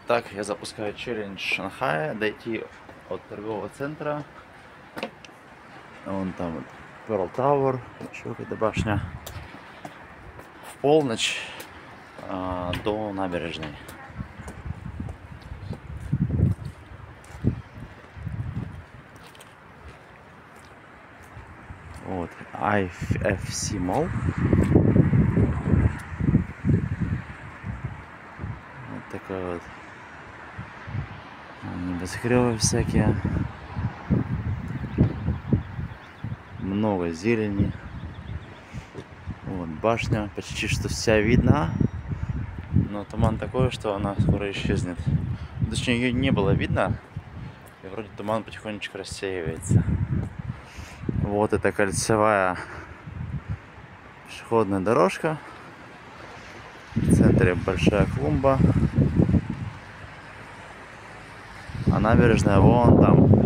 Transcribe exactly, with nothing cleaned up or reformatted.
Так, я запускаю челлендж Шанхая, дойти от торгового центра, вон там вот Pearl Tower, еще какая-то башня, в полночь а, до набережной. Вот, ай эф си Mall. Вот такой вот. Небоскребы всякие. Много зелени. Вот башня почти что вся видна. Но туман такой, что она скоро исчезнет. Точнее, ее не было видно. И вроде туман потихонечку рассеивается. Вот это кольцевая пешеходная дорожка. В центре большая клумба. А набережная вон там.